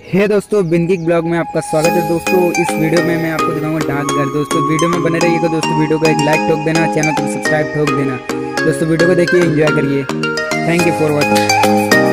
हे दोस्तों, बिंदिक ब्लॉग में आपका स्वागत है। दोस्तों इस वीडियो में मैं आपको दिखाऊंगा डाकघर। दोस्तों वीडियो में बने रहिएगा। दोस्तों वीडियो को एक लाइक ठोक देना, चैनल को सब्सक्राइब ठोक देना। दोस्तों वीडियो को देखिए, एंजॉय करिए। Thank you for watching.